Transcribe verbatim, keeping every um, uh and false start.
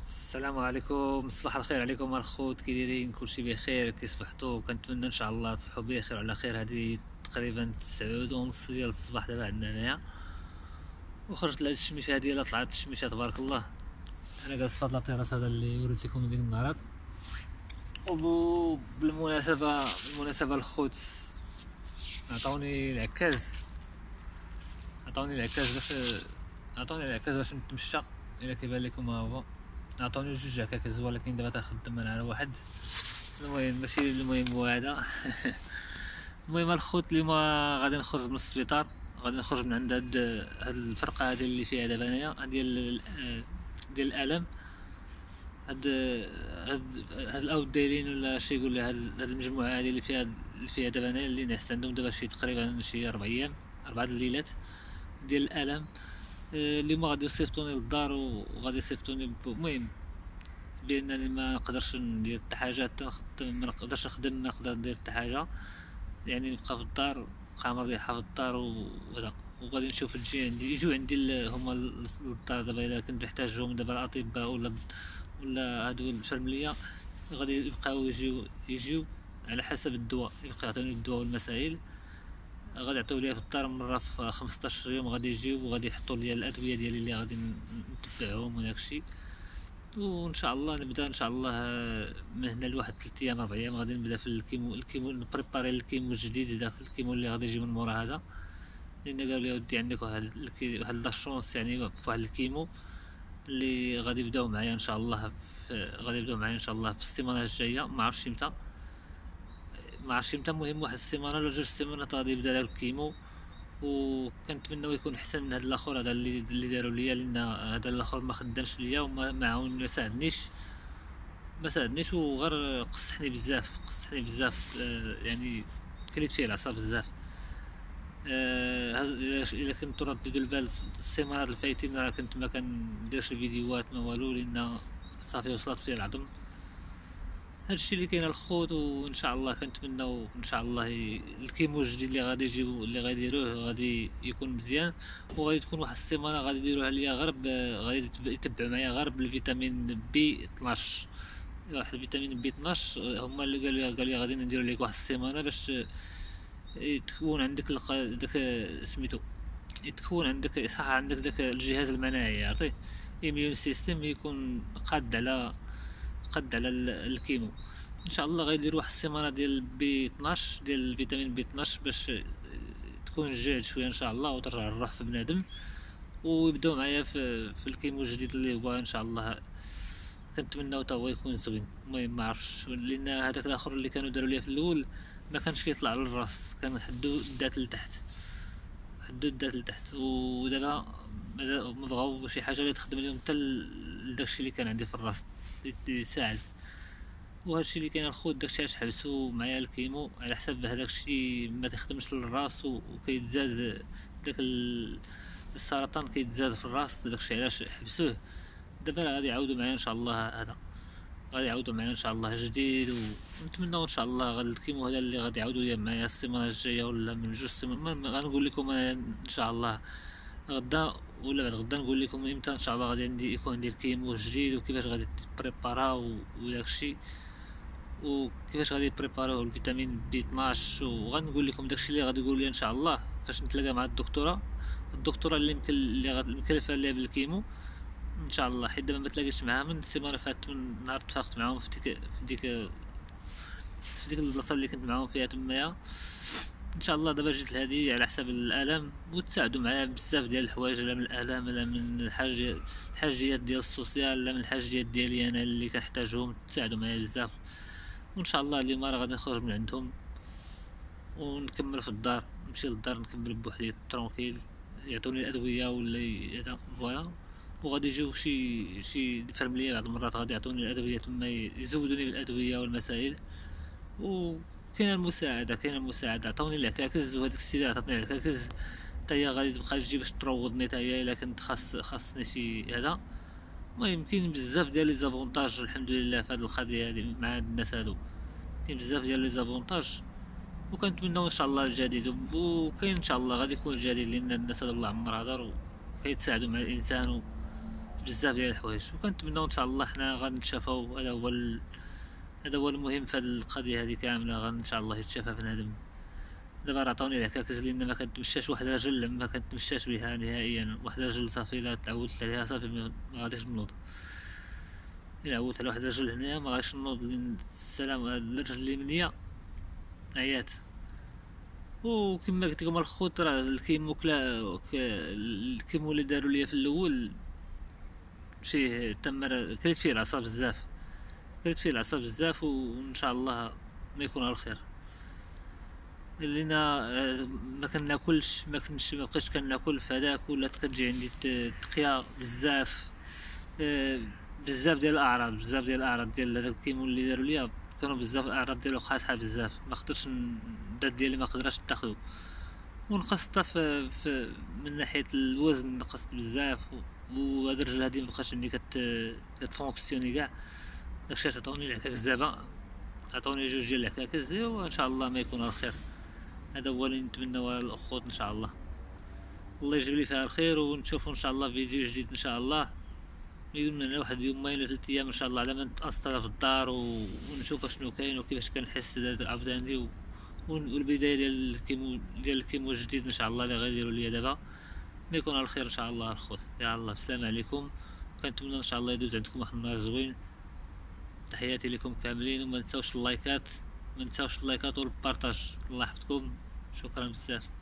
السلام عليكم، صباح الخير عليكم الخوت. كي دايرين؟ كلشي بخير؟ كي صبحتوا؟ كنتمنى ان شاء الله تصبحوا بخير وعلى خير. هذه تقريبا تسعود ونص ديال الصباح دابا عندنا هنايا، وخرجت لهاد الشميشه هادي. لا طلعت الشميشه تبارك الله. انا جالس في هاد لاطيراس هذا اللي وريت لكم ديك النهارات. وبالمناسبه بالمناسبه الخوت عطاوني العكاز عطاوني العكاز باش عطاوني العكاز باش نتمشى. الا كيبان لكم ها هو، عطاوني جوج عكاكز، ولكن دابا تنخدم انا على واحد. المهم ماشي المهم هو هذا. المهم الخوت اليوم غادي نخرج من السبيطار، غادي نخرج من عند هاد هاد الفرقه هذه اللي فيها دابا انايا، ديال ديال الالم. هاد هاد هاد الاوت دايرين ولا شي يقول لها، هاد المجموعه هذه اللي فيها اللي فيها دابا انايا، اللي نعست عندهم دابا شي تقريبا شي اربع ايام، اربعه الليلات ديال الالم. آه، اليوم غادي يصيفطوني للدار وغادي يصيفطوني. المهم بانني ما نقدرش ندير حتى حاجه، ما نقدرش نخدم، ما نقدر ندير حتى حاجه. يعني نبقى في الدار، نبقى مريحه في الدار وهذا. وغادي نشوف تجي عندي يجوا عندي ال- هما للدار دابا. الا كنت محتاجهم دابا الاطباء ولا ولا هادو الفرمليه، غادي يبقاو يجيو يجيو على حسب الدواء، يبقاو يعطوني الدواء والمسائل. غادي يعطيو ليا في الدار مره في خمسطاش يوم، غادي يجيو وغادي يحطوا لي الادويه ديالي اللي غادي نتبعهم وداكشي. وان شاء الله نبدا ان شاء الله من هنا لواحد ثلاث ايام اربع ايام غادي نبدا في الكيمو الكيمو نبريباري الكيمو الجديد هذا، الكيمو اللي غادي يجي من مورا هذا. لان قالوا لي ودي عندك واحد الكي- واحد لاشونس، يعني في واحد الكيمو اللي غادي يبداو معايا ان شاء الله في غادي يبداو معايا ان شاء الله في السيمانه الجايه. ما عرفتش امتى ما عرفتش امتى المهم واحد السيمانه ولا جوج سيمانات غادي يبدا داك الكيمو. وكنتمنى يكون احسن من هذا الاخر هذا اللي اللي داروا ليا، لان هذا الاخر ما خدمش ليا وما ما عاون ما ساعدنيش ما ساعدنيش وغير قصحني بزاف قصحني بزاف. آه، يعني كليت فيه العصا بزاف. آه، هز- الا كنتو رديتو البال السيمانات الفايتين، راه كنت ما كنديرش الفيديوهات ما والو، لان صافي وصلت فيه العظم. هادشي اللي كاين الخوت. وان شاء الله كنتمناو ان شاء الله ي- الكيمو الجديد اللي غادي يجيبو اللي غادي يديروه غادي يكون مزيان. وغادي تكون واحد السيمانه غادي يديروها ليا غير ب- غادي يتب- يتبعوا معايا غير بالفيتامين بي اثناش. واحد الفيتامين بي اثناش هما اللي قالوا لي قالوا لي غادي نديروا لك واحد السيمانه باش تكون عندك الق- داك سميتو تكون عندك صح، عندك داك الجهاز المناعي، عرفتي، ايميون سيستم يكون قاد على قد على ال- الكيمو. ان شاء الله غيديروا واحد السيمانه ديال بي اثناش، ديال الفيتامين بي اثناش، باش تكون جاهد شويه ان شاء الله وترجع الروح في بنادم. ويبداو معايا في في الكيمو الجديد اللي هو ان شاء الله كنتمناو تا هو يكون زوين. المهم ما عرفتش، لان هذاك الاخر اللي كانوا داروا ليا في الاول ما كانش كيطلع للراس، كان حدو دات لتحت حدو دات لتحت. ودابا ما بغاو شي حاجه اللي تخدم لهم حتى لداكشي اللي كان عندي في الراس، اللي يساعد. وهادشي اللي كاين الخوت، داكشي علاش حبسو معايا الكيمو، على حساب هداكشي ما تخدمش للراس وكيتزاد داك ال- السرطان كيتزاد في الراس، داكشي علاش حبسوه. دابا راه غادي يعاودوا معايا ان شاء الله هذا غادي يعاودوا معايا ان شاء الله جديد. ونتمنى ان شاء الله غادي الكيمو هذا اللي غادي يعاودوا ليا معايا السيمانه الجايه ولا من جوج سيمانات. ما- غنقول لكم أنا ان شاء الله غدا ولا بعد غدا نقول لكم امتى ان شاء الله غادي عندي يكون عندي الكيمو جديد وكيفاش غادي تبريبارا وداكشي، وكيفاش غادي يبريباروه الفيتامين بي اثناش. وغنقول لكم داكشي اللي غادي يقول لي ان شاء الله فاش نتلاقى مع الدكتوره الدكتوره اللي يمكن اللي غادي مكلفه ليا بالكيمو ان شاء الله. حيت دابا ما تلاقيتش معاها من السيمانه فاتت، من نهار تفاقت معاهم في ديك في ديك في ديك البلاصه اللي كنت معاهم فيها تمايا. ان شاء الله دابا جيت لهادي على حساب الالم، وتساعدوا معايا بزاف ديال الحوايج، لا من الالم لا من الحاجه الحاجيات ديال السوسيال، لا من الحاجيات ديالي انا اللي كنحتاجهم، تساعدوا معايا بزاف. وان شاء الله اليوم راه غادي نخرج من عندهم ونكمل في الدار، نمشي للدار نكمل بوحدي ترونكيل، يعطوني الادويه ولا ي- هذا فوالا. وغادي يجيو شي شي فرمليه بعض المرات غادي يعطوني الادويه تما يزودوني بالادويه والمسائل. وكاين المساعده كاين المساعده عطاوني العكاكز، وهذيك السيده عطاتني العكاكز حتى هي غادي تبقى تجي باش تروضني حتى هي الا كنت خاص خاصني شي هذا. المهم كاين بزاف ديال لي زافونتاج الحمد لله في هذه القضيه هذه مع هاد الناس هادو، كاين بزاف ديال لي زافونتاج. وكنتمناو ان شاء الله الجديد، وكاين ان شاء الله غادي يكون الجديد، لان الناس هادو الله عمر هدر وكيتساعدوا مع الانسان. بزاف ديال الحوايج، وكنتمناو ان شاء الله حنا غنتشافاو. هذا هو ال... هذا هو المهم في هذه القضيه هذه كامله، غن ان شاء الله يتشافى بنادم. دابا راه عطاوني العكاكس لان ما كنتمشاش واحد الرجل، ما كنتمشاش بها نهائيا. واحد الرجل صافي لا تعودت عليها صافي ما غاديش نوض. الا عودت على واحد الرجل هنايا ما غاديش نوض، لان السلام الرجل اليمنيه عيات. وكما قلت لكم الخوت راه الكيمو كلا الكيمو اللي داروا ليا في الاول فيه تمر، كليت فيه العصا بزاف، كليت فيه العصا بزاف، وان شاء الله ما يكون على الخير. لينا آه، ما كناكلش، ما كنتش ما بقيتش كناكل في هذاك، ولات كتجي عندي تقيا بزاف. آه، بزاف ديال الاعراض، بزاف ديال الاعراض ديال هذاك الكيمو اللي داروا ليا، كانوا بزاف الاعراض ديالو قاصحه بزاف، ما قدرتش الدات ديالي ما قدرش تاخذو. ونقصت في, في من ناحيه الوزن، نقصت بزاف. وهاد الرجل هادي مبقاش عندي كت كتفونكسيوني كاع. داكشي عطاوني العكاكس دابا، عطاوني جوج ديال العكاكس، وان شاء الله ما يكون على الخير. هذا هو اللي نتمناو الاخوت ان شاء الله. الله يجيب لي فيها الخير، ونشوفوا ان شاء الله فيديو جديد ان شاء الله من واحد يومين ولا ثلاث ايام ان شاء الله، على ما نتأصل في الدار و... ونشوف شنو كاين وكيفاش كنحس عاوداني و... والبدايه ديال الكيمو ديال الكيمو الجديد ان شاء الله اللي غيديروا ليا دابا ما يكون على الخير ان شاء الله. الخوت يا الله، السلام عليكم. كنتمنى ان شاء الله يدوز عندكم واحد النهار زوين. تحياتي لكم كاملين، وما نساوش اللايكات، ما نساوش اللايكات والبارطاج. الله يحفظكم، شكرا بزاف.